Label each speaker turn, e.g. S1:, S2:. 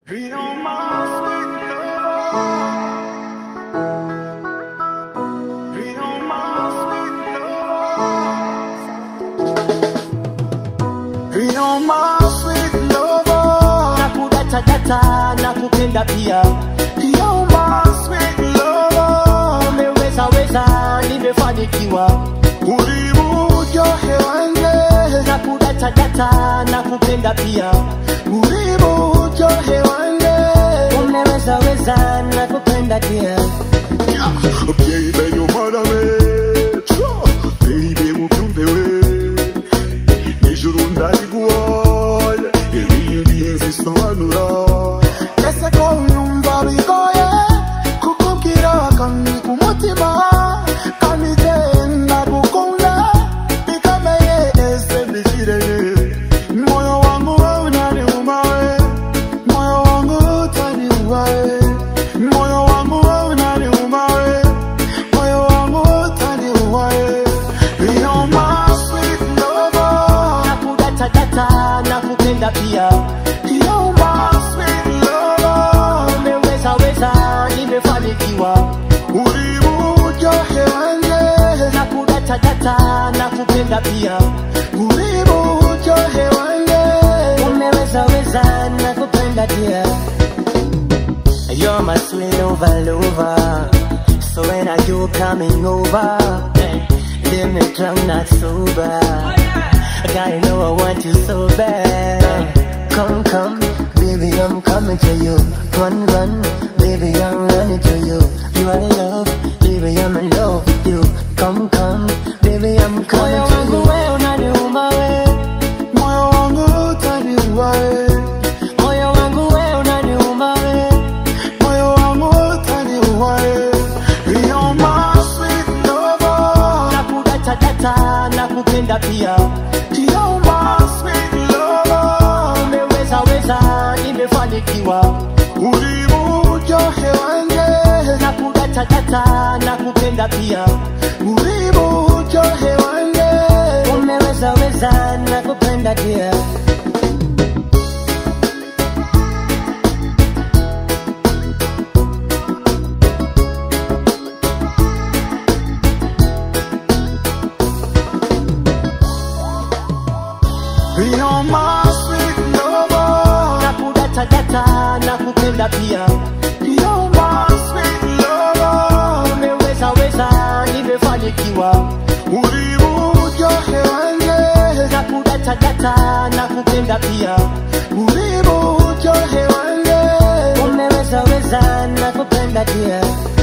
S1: Be on my sweet lover. Be on my sweet lover. Be on my sweet lover.
S2: Nakudata data, nakupenda pia.
S1: Be on my sweet lover.
S2: Umeweza weza, nimefanikiwa.
S1: Ulibujo hewanje.
S2: Nakudata data, nakupenda pia.
S1: Ulibujo hewanje.
S2: Umeweza weza, nakupenda pia.
S1: Baby, you mother me. Baby, mukumbe we. Nijuru ndaliguoye. Ibindi nzisobanura. Ese ko numva bigoye. Kukubwira kandi kumutima. Kandi genda gukunda. Bikomeye ese mbigireye. Moyo wangu wewe unaniumawe. Moyo wangu utaniumawe. Moyo wangu wewe unaniumawe. Moyo wangu utaniumawe. Be on my sweet lover.
S2: Nakudata data, nakupenda pia.
S1: Be on my sweet lover.
S2: Umeweza weza, nimefanikiwa.
S1: Ulibujo hewanje.
S2: Nakudata data, nakupenda pia.
S1: Ulibujo hewanje.
S2: Umeweza weza, nakupenda pia. You're my sweet lover. So when are you coming over? Leave me drunk, not sober. Gotta know I want you so bad. Come, baby, I'm coming to you. Run, baby, I'm running to you. You are in love, baby, I'm in love with you. Come, baby, I'm coming to you. Moyo wangu wewe unaniuma we.
S1: Moyo wangu utaniumawe.
S2: Moyo wangu wewe unaniuma we.
S1: Moyo wangu utaniumawe. Be on my sweet lover.
S2: Nakudata data, nakupenda pia.
S1: Be on my sweet lover.
S2: Umeweza weza, nimefanikiwa.
S1: Ulibujo hewanje.
S2: Nakudata data, nakupenda pia.
S1: Ulibujo hewanje.
S2: Umeweza weza, nakupenda pia.
S1: Be on my sweet lover.
S2: Nakudata data, nakupenda pia.
S1: Be on my sweet lover.
S2: Umeweza weza, nimefanikiwa.
S1: Ulibujo hewanje.
S2: Nakudata data, nakupenda pia.
S1: Ulibujo hewanje.
S2: Umeweza weza, nakupenda pia.